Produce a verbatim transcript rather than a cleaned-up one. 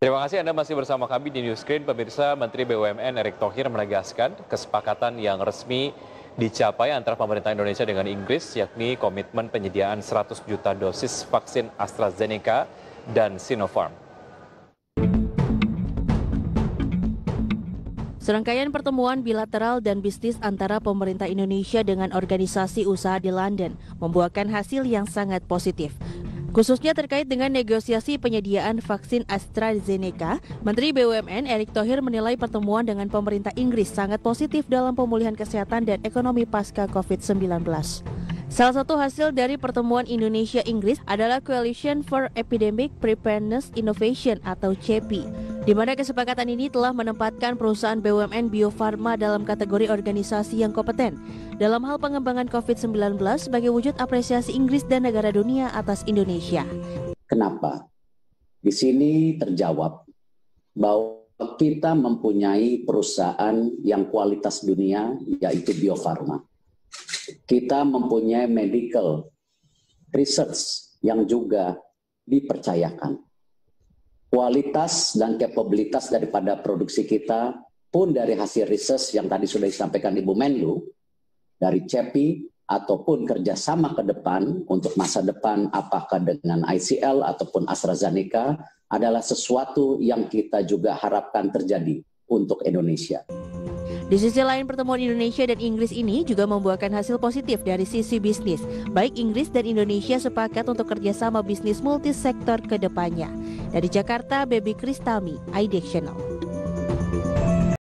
Terima kasih Anda masih bersama kami di Newscreen. Pemirsa, Menteri B U M N Erick Thohir menegaskan kesepakatan yang resmi dicapai antara pemerintah Indonesia dengan Inggris, yakni komitmen penyediaan seratus juta dosis vaksin AstraZeneca dan Sinopharm. Serangkaian pertemuan bilateral dan bisnis antara pemerintah Indonesia dengan organisasi usaha di London membuahkan hasil yang sangat positif. Khususnya terkait dengan negosiasi penyediaan vaksin AstraZeneca, Menteri B U M N Erick Thohir menilai pertemuan dengan pemerintah Inggris sangat positif dalam pemulihan kesehatan dan ekonomi pasca covid sembilan belas. Salah satu hasil dari pertemuan Indonesia-Inggris adalah Coalition for Epidemic Preparedness Innovation atau C E P I, di mana kesepakatan ini telah menempatkan perusahaan B U M N Bio Farma dalam kategori organisasi yang kompeten dalam hal pengembangan covid sembilan belas sebagai wujud apresiasi Inggris dan negara dunia atas Indonesia. Kenapa? Di sini terjawab bahwa kita mempunyai perusahaan yang kualitas dunia, yaitu Bio Farma. Kita mempunyai medical research yang juga dipercayakan. Kualitas dan kapabilitas daripada produksi kita pun dari hasil research yang tadi sudah disampaikan Ibu Menlu, dari C E P I ataupun kerjasama ke depan untuk masa depan apakah dengan I C L ataupun AstraZeneca adalah sesuatu yang kita juga harapkan terjadi untuk Indonesia. Di sisi lain, pertemuan Indonesia dan Inggris ini juga membuahkan hasil positif dari sisi bisnis. Baik Inggris dan Indonesia sepakat untuk kerjasama bisnis multisektor ke depannya. Dari Jakarta, Baby Kristami, iDick Channel.